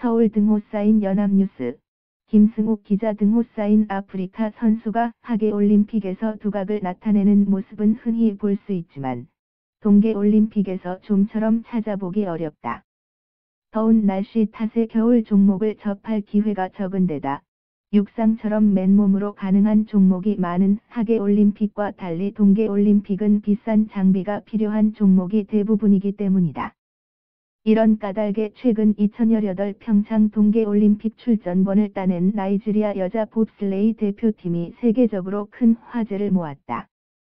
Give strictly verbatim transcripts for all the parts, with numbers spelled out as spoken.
서울 등호 쌓인 연합뉴스. 김승욱 기자 등호 쌓인 아프리카 선수가 하계올림픽에서 두각을 나타내는 모습은 흔히 볼 수 있지만 동계올림픽에서 좀처럼 찾아보기 어렵다. 더운 날씨 탓에 겨울 종목을 접할 기회가 적은 데다 육상처럼 맨몸으로 가능한 종목이 많은 하계올림픽과 달리 동계올림픽은 비싼 장비가 필요한 종목이 대부분이기 때문이다. 이런 까닭에 최근 이천십팔 평창 동계올림픽 출전권을 따낸 나이지리아 여자 봅슬레이 대표팀이 세계적으로 큰 화제를 모았다.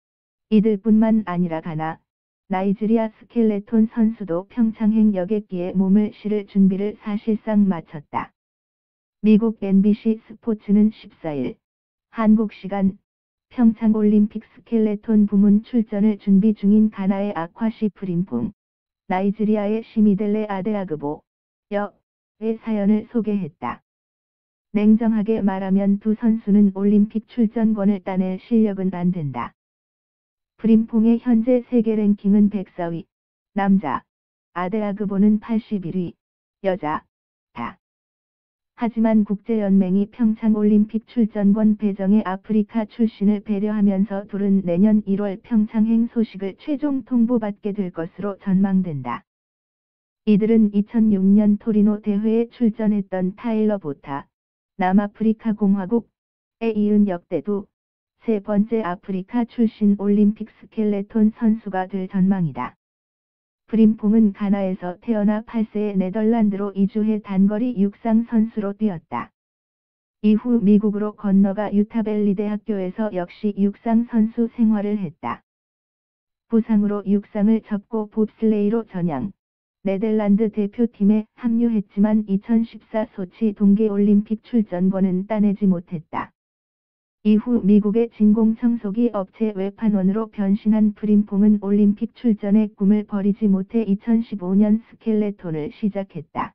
이들뿐만 아니라 가나, 나이지리아 스켈레톤 선수도 평창행 여객기에 몸을 실을 준비를 사실상 마쳤다. 미국 엠비씨 스포츠는 십사일 한국 시간 평창올림픽 스켈레톤 부문 출전을 준비 중인 가나의 아콰시 프림퐁, 나이지리아의 시미델레 아데아그보 여의 사연을 소개했다. 냉정하게 말하면 두 선수는 올림픽 출전권을 따낼 실력은 안 된다. 프림퐁의 현재 세계 랭킹은 백사위, 남자, 아데아그보는 팔십일위, 여자, 다. 하지만 국제연맹이 평창올림픽 출전권 배정에 아프리카 출신을 배려하면서 둘은 내년 일월 평창행 소식을 최종 통보받게 될 것으로 전망된다. 이들은 이천육년 토리노 대회에 출전했던 타일러 보타, 남아프리카 공화국에 이은 역대 두, 세 번째 아프리카 출신 올림픽 스켈레톤 선수가 될 전망이다. 프림퐁은 가나에서 태어나 팔 세에 네덜란드로 이주해 단거리 육상 선수로 뛰었다. 이후 미국으로 건너가 유타밸리 대학교에서 역시 육상 선수 생활을 했다. 부상으로 육상을 접고 봅슬레이로 전향, 네덜란드 대표팀에 합류했지만 이천십사 소치 동계올림픽 출전권은 따내지 못했다. 이후 미국의 진공청소기 업체 외판원으로 변신한 프림퐁은 올림픽 출전의 꿈을 버리지 못해 이천십오년 스켈레톤을 시작했다.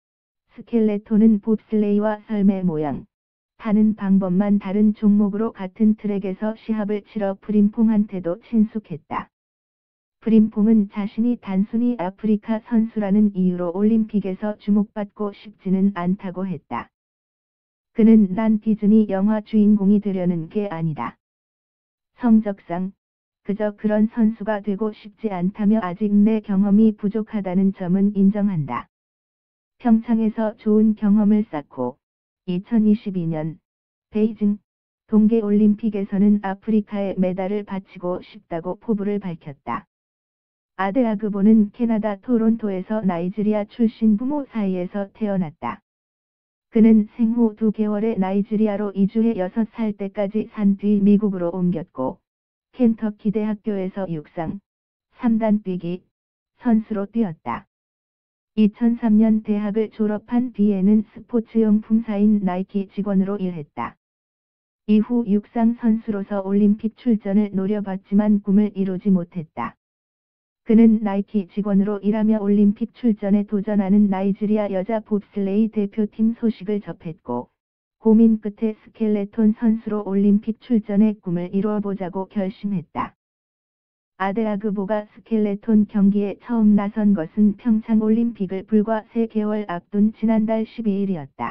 스켈레톤은 봅슬레이와 썰매 모양, 타는 방법만 다른 종목으로 같은 트랙에서 시합을 치러 프림퐁한테도 친숙했다. 프림퐁은 자신이 단순히 아프리카 선수라는 이유로 올림픽에서 주목받고 싶지는 않다고 했다. 그는 난 디즈니 영화 주인공이 되려는 게 아니다. 성적상 그저 그런 선수가 되고 싶지 않다며 아직 내 경험이 부족하다는 점은 인정한다. 평창에서 좋은 경험을 쌓고 이천이십이년 베이징 동계올림픽에서는 아프리카에 메달을 바치고 싶다고 포부를 밝혔다. 아데아그보는 캐나다 토론토에서 나이지리아 출신 부모 사이에서 태어났다. 그는 생후 두 개월에 나이지리아로 이주해 여섯 살 때까지 산 뒤 미국으로 옮겼고, 켄터키 대학교에서 육상, 삼단 뛰기 선수로 뛰었다. 이천삼년 대학을 졸업한 뒤에는 스포츠용품사인 나이키 직원으로 일했다. 이후 육상 선수로서 올림픽 출전을 노려봤지만 꿈을 이루지 못했다. 그는 나이키 직원으로 일하며 올림픽 출전에 도전하는 나이지리아 여자 봅슬레이 대표팀 소식을 접했고, 고민 끝에 스켈레톤 선수로 올림픽 출전의 꿈을 이루어보자고 결심했다. 아데아그보가 스켈레톤 경기에 처음 나선 것은 평창올림픽을 불과 세 개월 앞둔 지난달 십이일이었다.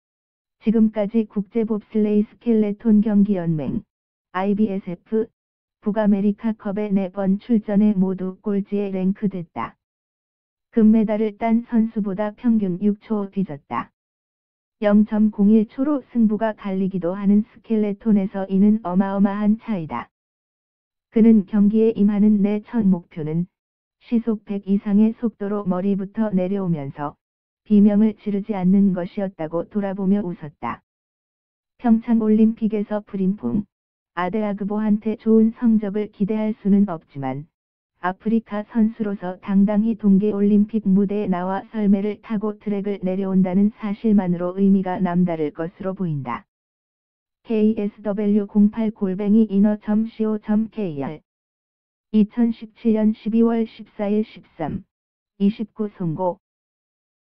지금까지 국제봅슬레이 스켈레톤 경기연맹, 아이비에스에프, 북아메리카컵에 네 번 출전해 모두 꼴찌에 랭크됐다. 금메달을 딴 선수보다 평균 육 초 뒤졌다. 영 점 공일 초로 승부가 갈리기도 하는 스켈레톤에서 이는 어마어마한 차이다. 그는 경기에 임하는 내 첫 목표는 시속 백 이상의 속도로 머리부터 내려오면서 비명을 지르지 않는 것이었다고 돌아보며 웃었다. 평창올림픽에서 프림퐁, 아데아그보한테 좋은 성적을 기대할 수는 없지만 아프리카 선수로서 당당히 동계올림픽 무대에 나와 썰매를 타고 트랙을 내려온다는 사실만으로 의미가 남다를 것으로 보인다. 케이에스더블유 공팔 골뱅이 이너 점 씨오 점 케이알 이천십칠년 십이월 십사일 십삼, 이십구 송고